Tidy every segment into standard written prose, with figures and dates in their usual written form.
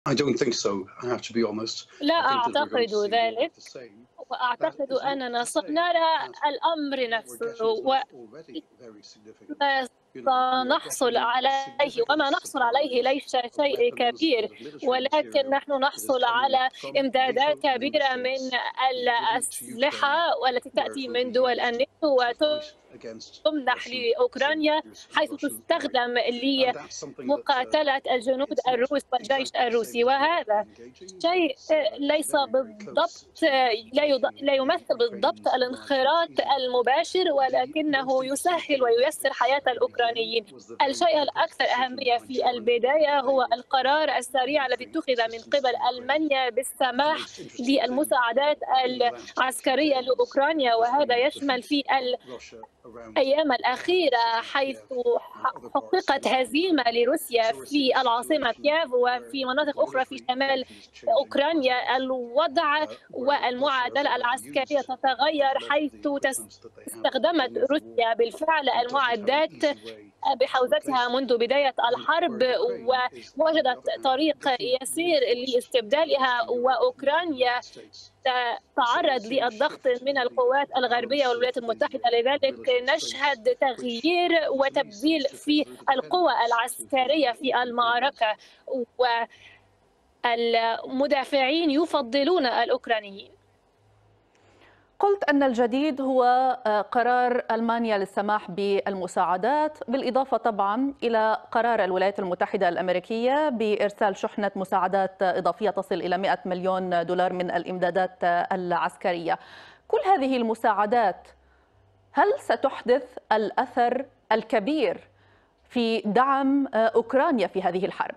لا أعتقد ذلك، وأعتقد أننا سنرى الأمر نفسه سنحصل عليه، وما نحصل عليه ليس شيء كبير، ولكن نحن نحصل على إمدادات كبيرة من الأسلحة والتي تأتي من دول الناتو وتمنح لأوكرانيا، حيث تستخدم لمقاتلة الجنود الروس والجيش الروسي. وهذا شيء ليس بالضبط لا يمثل بالضبط الانخراط المباشر، ولكنه يسهل وييسر حياة الأوكرانيين. الشيء الأكثر أهمية في البداية هو القرار السريع الذي اتخذ من قبل ألمانيا بالسماح للمساعدات العسكرية لأوكرانيا، وهذا يشمل في الأيام الأخيرة حيث حققت هزيمة لروسيا في العاصمة كييف وفي مناطق أخرى في شمال أوكرانيا. الوضع والمعادلة العسكرية تتغير، حيث استخدمت روسيا بالفعل المعدات بحوزتها منذ بداية الحرب ووجدت طريق يسير لاستبدالها، وأوكرانيا تتعرض للضغط من القوات الغربية والولايات المتحدة. لذلك نشهد تغيير وتبديل في القوى العسكرية في المعركة، والمدافعين يفضلون الأوكرانيين. قلت أن الجديد هو قرار ألمانيا للسماح بالمساعدات، بالإضافة طبعا إلى قرار الولايات المتحدة الأمريكية بإرسال شحنة مساعدات إضافية تصل إلى 100 مليون دولار من الإمدادات العسكرية. كل هذه المساعدات هل ستحدث الأثر الكبير في دعم أوكرانيا في هذه الحرب؟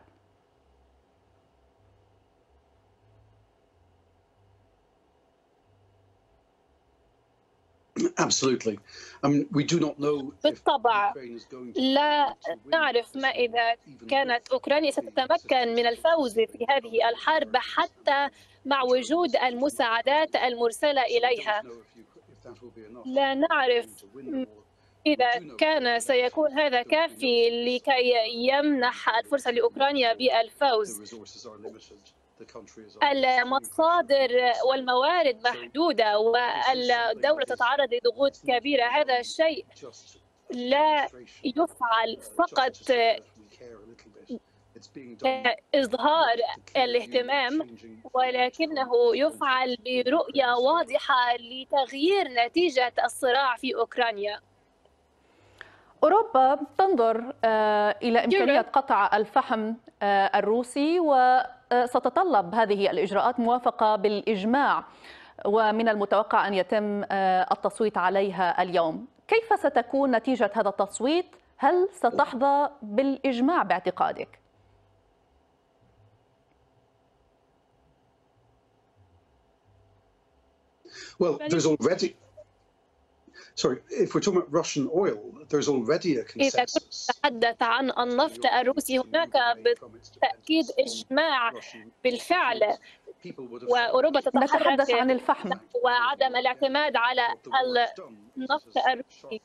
بالطبع لا نعرف ما إذا كانت أوكرانيا ستتمكن من الفوز في هذه الحرب حتى مع وجود المساعدات المرسلة إليها. لا نعرف إذا كان سيكون هذا كافي لكي يمنح الفرصة لأوكرانيا بالفوز. المصادر والموارد محدودة والدولة تتعرض لضغوط كبيرة. هذا الشيء لا يفعل فقط إظهار الاهتمام، ولكنه يفعل برؤية واضحة لتغيير نتيجة الصراع في أوكرانيا. أوروبا تنظر إلى إمكانية قطع الفحم الروسي، وستتطلب هذه الإجراءات موافقة بالإجماع، ومن المتوقع أن يتم التصويت عليها اليوم. كيف ستكون نتيجة هذا التصويت؟ هل ستحظى بالإجماع باعتقادك؟ إذا كنت تتحدث عن النفط الروسي، هناك بالتأكيد إجماع بالفعل، وأوروبا نتحدث عن الفحم وعدم الاعتماد على النفط الروسي.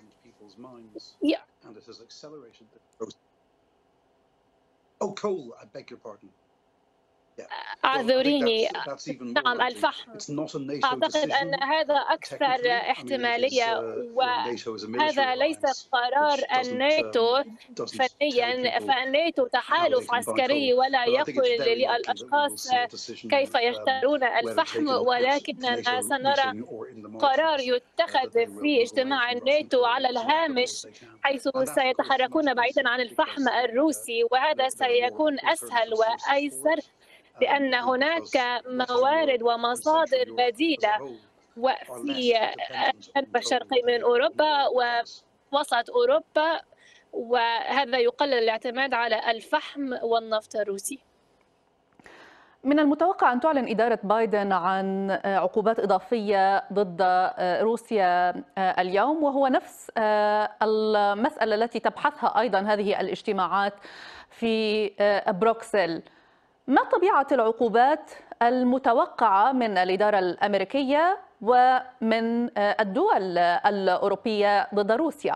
أعذريني، نعم الفحم. أعتقد أن هذا أكثر احتمالية، وهذا ليس قرار الناتو فنيا، فالناتو تحالف عسكري ولا يقول للأشخاص كيف يختارون الفحم، ولكننا سنرى قرار يتخذ في اجتماع الناتو على الهامش، حيث سيتحركون بعيدا عن الفحم الروسي، وهذا سيكون أسهل وأيسر لأن هناك موارد ومصادر بديلة وفي الجنوب الشرقي من أوروبا ووسط أوروبا، وهذا يقلل الاعتماد على الفحم والنفط الروسي. من المتوقع أن تعلن إدارة بايدن عن عقوبات إضافية ضد روسيا اليوم، وهو نفس المسألة التي تبحثها أيضا هذه الاجتماعات في بروكسل. ما طبيعة العقوبات المتوقعة من الإدارة الأمريكية ومن الدول الأوروبية ضد روسيا؟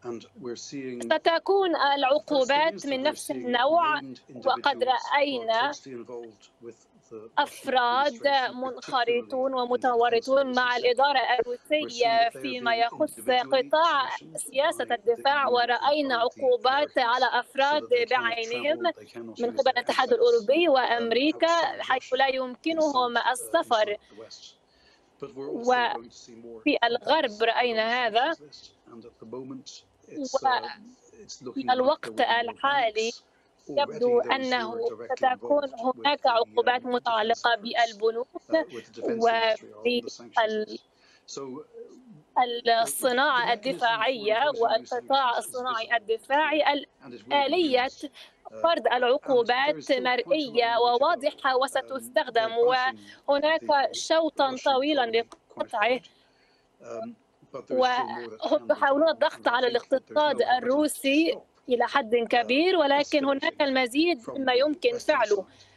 ستكون العقوبات من نفس النوع، وقد رأينا أفراد منخرطون ومتورطون مع الإدارة الروسية فيما يخص قطاع سياسة الدفاع، ورأينا عقوبات على أفراد بعينهم من قبل الاتحاد الأوروبي وأمريكا حيث لا يمكنهم السفر. وفي الغرب رأينا هذا، وفي الوقت الحالي يبدو أنه ستكون هناك عقوبات متعلقة بالبنوك وبالصناعة الدفاعية والقطاع الصناعي الدفاعي. آلية فرض العقوبات مرئية وواضحة وستستخدم، وهناك شوطا طويلا لقطعه، وهم يحاولون الضغط على الاقتصاد الروسي إلى حد كبير، ولكن هناك المزيد مما يمكن فعله.